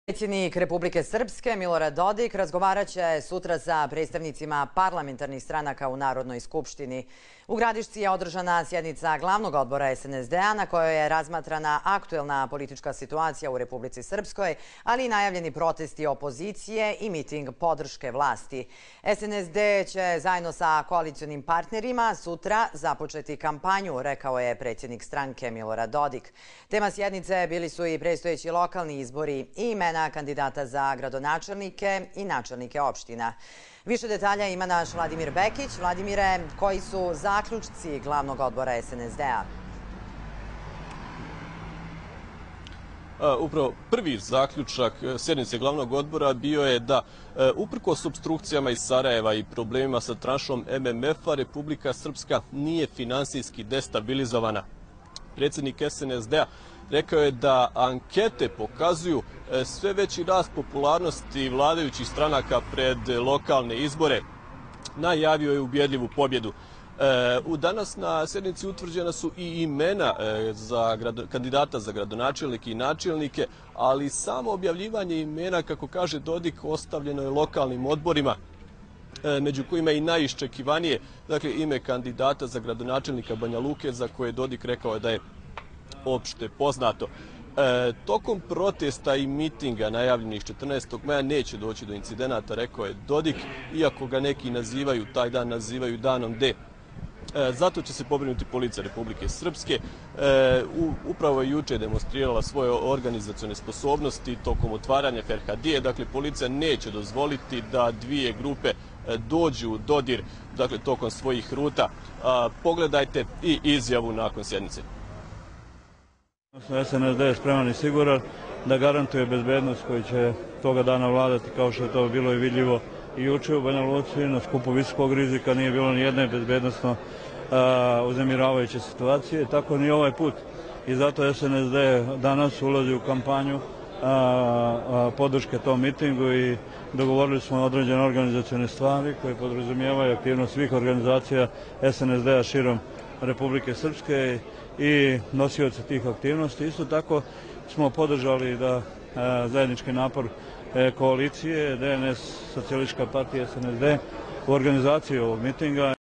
Predsjednik Republike Srpske Milorad Dodik razgovaraće sutra sa predstavnicima parlamentarnih stranaka u Narodnoj skupštini. U Gradišci je održana sjednica glavnog odbora SNSD-a na kojoj je razmatrana aktuelna politička situacija u Republici Srpskoj, ali i najavljeni protesti opozicije i miting podrške vlasti. SNSD će zajedno sa koalicionim partnerima sutra započeti kampanju, rekao je predsjednik stranke Milorad Dodik. Tema sjednice bili su i predstojeći lokalni izbori i imena kandidata za gradonačelnike i načelnike opština. Više detalja ima naš Vladimir Bekić. Vladimire, koji su zaključci glavnog odbora SNSD-a? Upravo prvi zaključak sjednice glavnog odbora bio je da uprkos opstrukcijama iz Sarajeva i problemima sa tranšom MMF-a, Republika Srpska nije finansijski destabilizovana. Predsjednik SNSD-a rekao je da ankete pokazuju sve veći rast popularnosti vladajućih stranaka pred lokalne izbore. Najavio je ubjedljivu pobjedu. Danas na sjednici utvrđena su i imena za kandidata za gradonačelnike i načelnike, ali samo objavljivanje imena, kako kaže Dodik, ostavljeno je lokalnim odborima, među kojima je i najiščekivanije, dakle, ime kandidata za gradonačelnika Banja Luke, za koje Dodik rekao da je opšte poznato. Tokom protesta i mitinga najavljenih 14. maja neće doći do incidenata, rekao je Dodik, iako ga neki nazivaju, taj dan nazivaju danom D. Zato će se pobrinuti policija Republike Srpske. Upravo je juče demonstrirala svoje organizacione sposobnosti tokom otvaranja Ferhadije. Dakle, policija neće dozvoliti da dvije grupe dođu u dodir, dakle, tokom svojih ruta. Pogledajte i izjavu nakon sjednice. SNSD je spreman i siguran da garantuje bezbednost koji će toga dana vladati, kao što je to bilo i vidljivo i juče u Banja Luci. Na skupu visokog rizika nije bilo ni jedne bezbednostno uznemiravajuće situacije, tako ni ovaj put. I zato SNSD danas ulazi u kampanju podrške tom mitingu i dogovorili smo određene organizacione stvari koje podrazumijevaju aktivnost svih organizacija SNSD-a širom Republike Srpske i nosioca tih aktivnosti. Isto tako smo podržali da zajednički napor koalicije DNS, Socijalistička partija, SNSD u organizaciji ovog mitinga.